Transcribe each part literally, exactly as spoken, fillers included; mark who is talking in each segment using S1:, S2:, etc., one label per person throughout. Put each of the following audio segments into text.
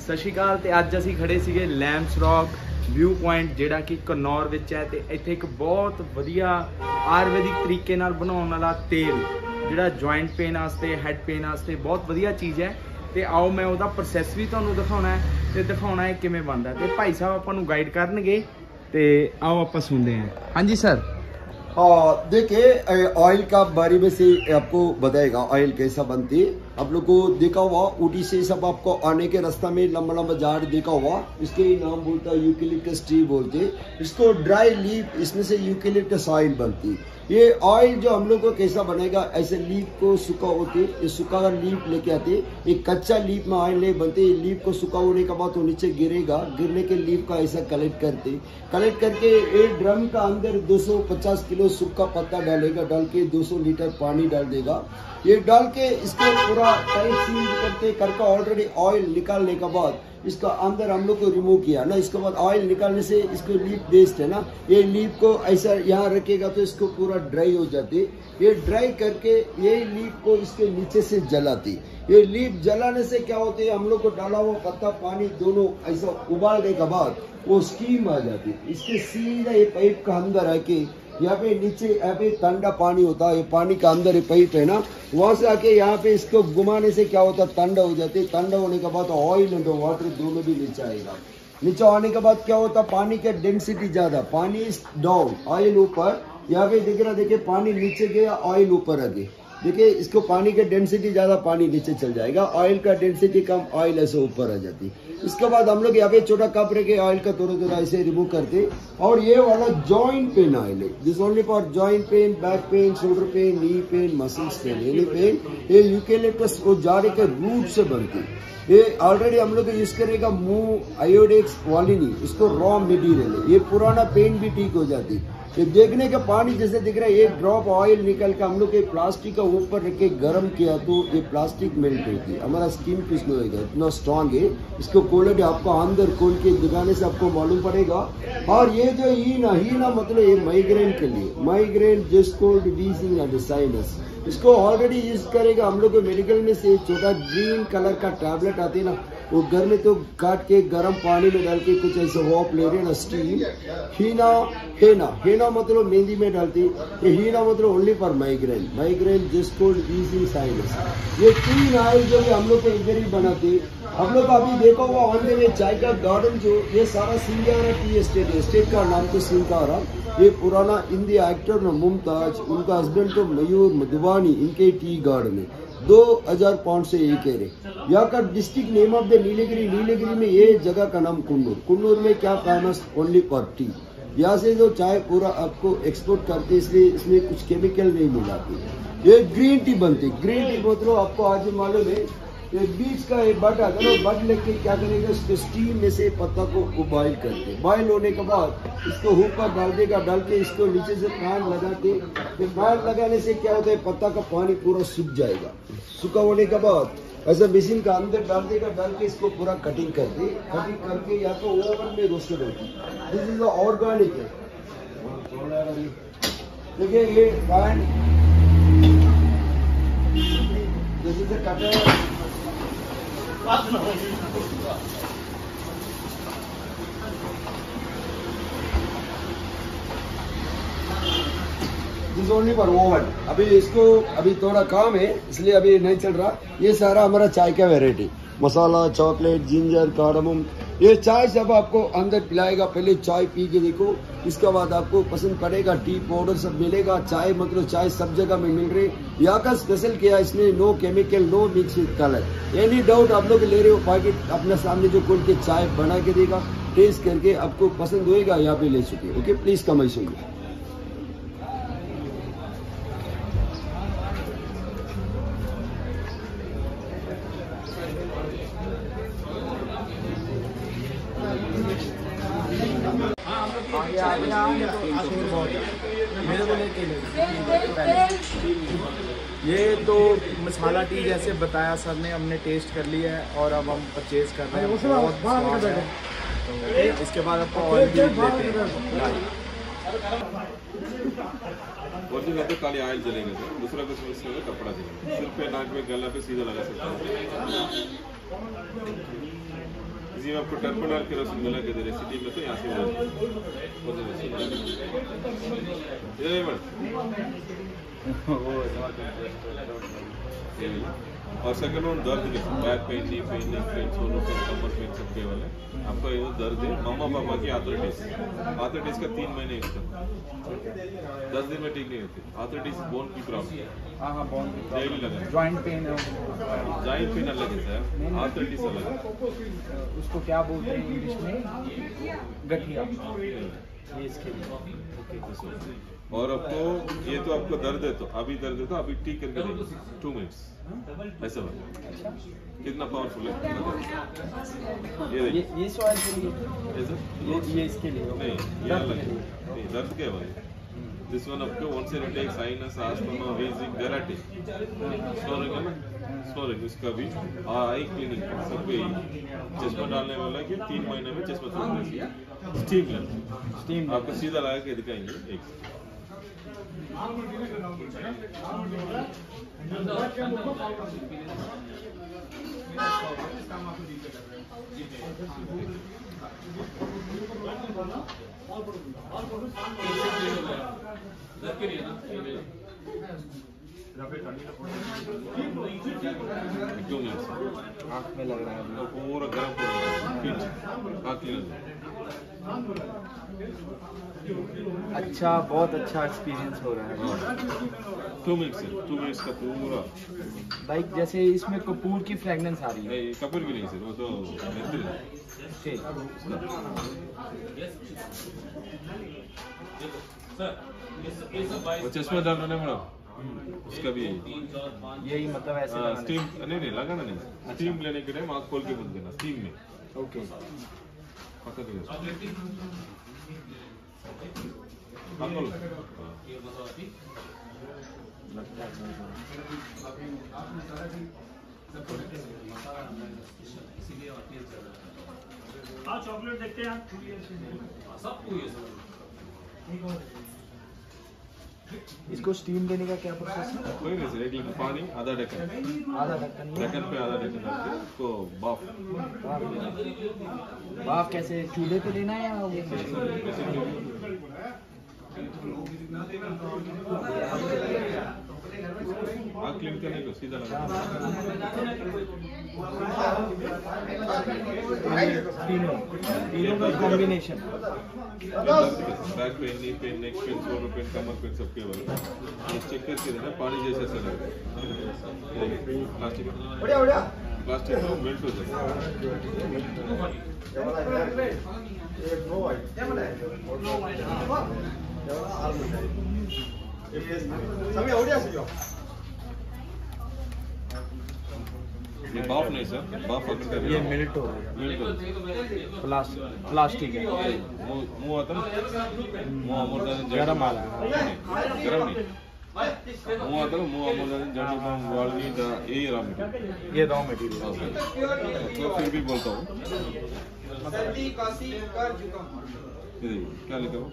S1: सत श्री अकाल। ते अज असीं खड़े सीगे लैम्प्स रॉक व्यू पॉइंट जिहड़ा कि घनौर विच है। ते इत्थे एक बहुत वधिया आयुर्वेदिक तरीके नाल बनाउण वाला तेल जिहड़ा जॉइंट पेन वास्ते हैड पेन वास्ते बहुत वधिया चीज़ है। ते आओ मैं उहदा प्रोसैस भी तुहानूं दिखाउणा है ते दिखाउणा है किवें बनदा है। ते भाई साहब आपां नूं गाइड करनगे ते आओ आपां सुनदे हैं। हाँ जी सर।
S2: हाँ देखिए, ऑयल का बारे में से आपको बताएगा ऑयल कैसा बनती है। आप लोग को देखा हुआ ऊटी से सब आपको आने के रास्ता में लंबा लंबा झाड़ देखा हुआ, इसके नाम बोलता है यूकेलिप्टस ट्री बोलते। इसको ड्राई लीफ, इसमें से यूकेलिप्टस ऑयल बनती। ये ऑयल जो हम लोग को कैसा बनेगा, ऐसे लीफ को सूखा होते, ये सूखा लीफ लेके आते, एक कच्चा लीफ में ऑयल नहीं बनते। लीफ को सूखा होने के बाद वो नीचे गिरेगा, गिरने के लीफ का ऐसा कलेक्ट करते, कलेक्ट करके एक ड्रम का अंदर दो सौ पचास किलो सूखा पत्ता डालेगा, डाल के दो सौ लीटर पानी डाल देगा। ये डाल के इसको पूरा टाइट सील करते करके ऑलरेडी ऑयल निकालने के बाद इसका अंदर हम लोग को रिमूव किया ना, इसके बाद ऑयल निकालने से इसको लीफ वेस्ट है ना, ये लीफ को ऐसा यहाँ रखेगा तो इसको पूरा ड्राई हो जाती। ये ड्राई करके ये लीफ को इसके नीचे से जलाती। ये लीफ जलाने से क्या होते है, हम लोग को डाला हुआ पत्ता पानी दोनों ऐसा उबालने के बाद वो स्टीम आ जाती। इसके सीधा ये पाइप का अंदर आके यहाँ पे नीचे यहाँ पे ठंडा पानी होता है, ये पानी का अंदर ये पाइप है ना, वहां से आके यहाँ पे इसको घुमाने से क्या होता है, ठंडा हो जाती है। ठंडा होने के बाद ऑयल एंड वाटर दोनों भी नीचे आएगा। नीचे आने के बाद क्या होता है, पानी का डेंसिटी ज्यादा, पानी इज डाउन, ऑयल ऊपर। यहाँ पे दिख रहा, देखिए पानी नीचे गया, ऑयल ऊपर आ गया। देखिए इसको पानी का डेंसिटी ज्यादा, पानी नीचे चल जाएगा, ऑयल का डेंसिटी कम, ऑयल ऐसे ऊपर आ जाती। इसके बाद हम लोग यहाँ पे छोटा कप रखे ऑयल का थोड़ा थोड़ा ऐसे रिमूव करते। और ये वाला जॉइंट पेन ऑयल है, this only for joint pain, back pain, shoulder pain, knee pain, muscles pain, any pain. ये यूकेलिप्टस वो जाड़े के रूट से बनती। ये ऑलरेडी हम लोग यूज करेगा मुंह आयोडेक्स वालिनी, इसको रॉ मटेरियल है। ये पुराना पेन भी ठीक हो जाती। ये देखने का पानी जैसे दिख रहा है, एक ड्रॉप ऑयल निकल के हम लोग के प्लास्टिक का ऊपर रख के गर्म किया तो ये प्लास्टिक मेल्ट होती है, हमारा स्किन फिश होगा, इतना स्ट्रांग है। इसको क्वालिटी आपको अंदर खोल के दिखाने से आपको मालूम पड़ेगा। और ये जो हीना, हीना मतलब ये माइग्रेन के लिए, migraine just cold wheezing and sinus, इसको ऑलरेडी यूज करेगा हम लोग मेडिकल में से। छोटा ग्रीन कलर का टैबलेट आती है ना, वो घर में तो काट के गर्म पानी में डाल के कुछ ऐसे वॉप ले रहे ना, स्टीम। हीना, हेना, हेना मतलब मेहंदी में डालती, ये हीना मतलब only for migraine, migraine just cold wheezing sinus. ये तीन ऑयल जो भी हम लोग को इधर ही बनाते। हम लोग अभी देखा हुआ ऑन द वे चाय का गार्डन, जो ये सारा सिंगारा टी एस्टेट है, स्टेट का नाम तो सिंगारा। ये पुराना इंडिया एक्टर ना मुमताज, उनका हस्बैंड तो मयूर मधुबानी, इनके टी गार्डन है। दो हजार पाउंड से एक है। यहाँ का district name of the Nilgiri, Nilgiri में ये जगह का नाम कुन्नूर। कुन्नूर में क्या फेमस, ओनली फॉर टी। यहाँ से जो चाय पूरा आपको एक्सपोर्ट करते, इसलिए इसमें कुछ केमिकल नहीं मिलाती। ये ग्रीन टी बनती, ग्रीन टी मतलब आपको आज मालूम है, ये बीच का एक बट आता है, बट लेके क्या करेगा, इसको स्टीम में से पत्ता को बॉइल करते। बॉइल होने के बाद इसको हुक पर डाल देगा, डाल के इसको नीचे से फैन लगाते। ये फैन लगाने से क्या होता है, पत्ता का पानी पूरा सूख जाएगा। सूखा होने के बाद ऐसा मशीन का अंदर डाल देगा, डाल के इसको पूरा कटिंग करते, कटिंग करके या तो ओवन में रोस्टेड होती। दिस इज ऑर्गेनिक है। देखिए ये fan, this is cutter, this only for oven. अभी इसको अभी थोड़ा काम है इसलिए अभी नहीं चल रहा। ये सारा हमारा चाय का variety, masala, chocolate, ginger, cardamom, ये चाय सब आपको अंदर पिलाएगा। पहले चाय पी के देखो, इसके बाद आपको पसंद पड़ेगा। टी पाउडर सब मिलेगा। चाय मतलब चाय सब जगह में मिल रही। यहाँ का स्पेशल किया, इसमें no chemical, no mix with colour. Any doubt आप लोग ले रहे हो, पैकेट अपने सामने जो खोल के चाय बना के देगा, टेस्ट करके आपको पसंद होएगा, यहाँ पे ले चुके। ओके, प्लीज कम आई सुनिए।
S1: ये तो मसाला टी जैसे बताया सर ने, हमने टेस्ट कर लिया है और अब हम परचेज कर रहे हैं। बहुत स्वाद है। तो इसके बाद आपको ऑयल भी देते हैं।
S3: ओरिजिनल पे काली ऑयल जलेंगे, दूसरा कुछ कपड़ा जलेंगे, सिर पे, नाक पे, गला पे सीधा लगा सकते हैं। इसी में आपको टर्मिनल के रसगुल्ला के दे रहे सिटी में तो यहाँ से और सेकंड वन दर्द के back pain knee pain neck pain shoulder pain कमर पेन सबके वाले आपका ये दर्द है मामा पापा की आर्थराइटिस आर्थराइटिस का तीन महीने इसका दस दिन में ठीक नहीं होती आर्थराइटिस बोन की प्रॉब्लम
S1: हाँ हाँ बोन
S3: डेली लगा
S1: जॉइंट पेन है
S3: जॉइंट पेन अलग है सर आर्थराइटिस अलग है
S1: उसको क्या बोलते हैं इंग्लिश में गठिया ये इसके लिए ओके
S3: और आपको ये तो आपको दर्द है तो अभी दर्द है तो अभी ठीक करके देंगे टू मिनट्स ऐसा बात कितना पावरफुल है ये
S1: ये ये सॉइल के लिए
S3: ऐसा
S1: ये ये इसके लिए
S3: नहीं ये अलग है नहीं दर्द क्या है दिस वन आपको वन से रिटेक साइनस आस्थमा वेजिंग डेराटिक स्नोरिंग है ना स्नोरिंग इसका भी आई क्लीनिंग सब पे चश्मा डालने वाला कि तीन महीने में चश्मा छोड़ देंगे स्टीम लेना
S1: स्टीम
S3: आपको सीधा लगा के दिखाएंगे एक
S1: आँख में लग रहा है
S3: पूरा गर्म फिट आँख क्लीन
S1: अच्छा बहुत अच्छा एक्सपीरियंस हो रहा है
S3: टू मिनट्स टू मिनट्स का पूरा
S1: लाइक जैसे इसमें कपूर की फ्रेगनेंस आ रही है
S3: नहीं कपूर की नहीं सर वो तो मेहंदी है
S1: ठीक
S3: वो चश्मा डालना नहीं मैडम उसका भी यही
S1: यही मतलब ऐसे लगाना है।
S3: स्टीम नहीं नहीं लगाना नहीं स्टीम लेने के टाइम आँख खोल के मत देना स्टीम में
S1: ओके
S3: पक्का तो आँख खोलो
S4: हाँ चॉकलेट देखते हैं
S1: इसको स्टीम देने का क्या प्रोसेस है
S3: कोई नहीं सर एक लीटर पानी आधा ढक्कन
S1: आधा ढक्कन
S3: ढक्कन पे आधा ढक्कन डाल के उसको बाफ
S1: वाफ कैसे चूल्हे पे लेना है या वो
S3: आँख क्लीन करने को सीधा लगा
S1: तीनों तीनों का combination
S3: back pain knee pain neck pain shoulder pain कमर पेन सबके वाले ये चेक करके देना पानी जैसे ऐसा लगे प्लास्टिक प्लास्टिक तो मेल्ट हो जाएगा ये बाफ नहीं सर बाफ अगर कर
S1: ये मिल्ट हो गया
S3: मिल्ट हो
S1: प्लास्टिक प्लास्टिक है
S3: मुंह मुंह आता ना मुंह अमर
S1: गरम आ रहा
S3: गरम नहीं मुंह आता ना मुंह अमर जड़ी बम वाली दा ये रॉ मटेरियल
S1: ये रॉ मटेरियल
S3: तो फिर भी बोलता हूँ क्या लिखा हो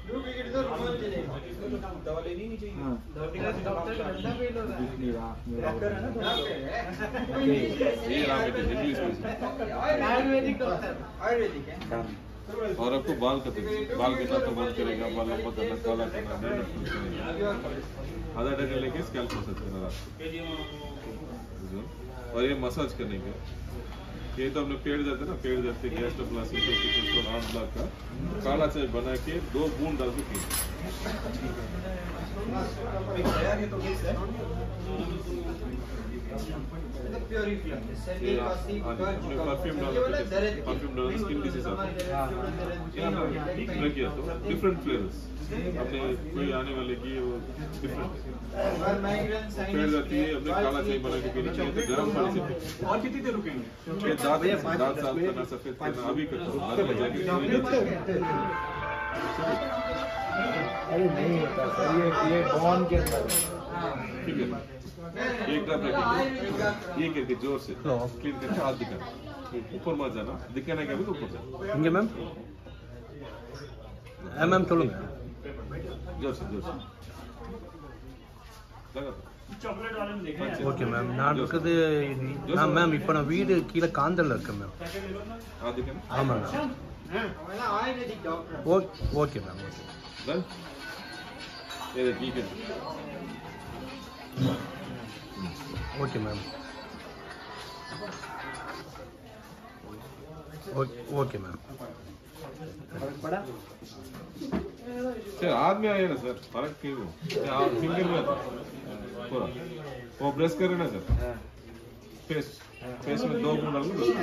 S4: दवा लेनी नहीं चाहिए
S3: ये रॉ मटेरियल इंग्लिश में
S4: आयुर्वेदिक डॉक्टर आयुर्वेदिक है
S3: और आपको बाल कटिंग बाल कितना तो बंद करेगा बाल लंबा करना काला करना आधा ढक्कन लेके स्कैल्प मसाज करना और ये मसाज करने के ये तो अपने पेड़ जाते ना पेड़ जाते गैस प्लास्टिक आठ ब्लॉक का काला चाय बना के दो बूंद डाल के पी परफ्यूम डालो परफ्यूम डालो स्किन डिसीज आता है किया तो डिफरेंट फ्लेवर्स अपने कोई आने वाले की वो डिफरेंट पेड़ जाती है अपने काला चाय बना के पीनी चाहिए तो गर्म पानी से
S4: और कितनी देर रुकेंगे
S3: ये दांत दांत साफ करना सफेद करना अभी करता हूँ
S1: अरे नहीं होता सर ये ये बॉन के अंदर
S3: ठीक है एक ड्रॉप रखेंगे ये करके जोर से क्लीन करके हाथ दिखाना ऊपर मत जाना दिखाने का भी तो ऊपर जाना
S1: இங்க மேம் மேம் சொல்லுங்க
S3: जोर से जोर से लगा
S4: चॉकलेट वाले में देखा है।
S5: ಓಕೆ ಮ್ಯಾಮ್ ನಾನು ಬೇಕಾದ್ರೆ ಹಾಂ ಮ್ಯಾಮ್ இப்போ நான் வீடு கீழே காந்தலில் இருக்கேன் மேம்
S3: हाँ देखें
S5: ஆமாங்க
S4: Ayurvedic doctor
S5: okay okay ma'am okay
S3: done ये देखिए ठीक है
S5: okay ma'am okay okay ma'am
S1: फर्क पड़ा?
S3: सर हाथ में आया ना सर फर्क क्यों हो आप फिंगर में पूरा वो प्रेस करें ना सर
S1: हाँ।
S3: फेस फेस में दो गुण डाल दो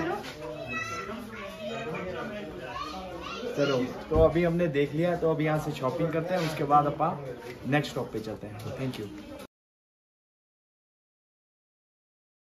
S1: चलो तो अभी हमने देख लिया, तो अभी यहाँ से शॉपिंग करते हैं, उसके बाद अपन नेक्स्ट स्टॉप पे चलते हैं। Thank you.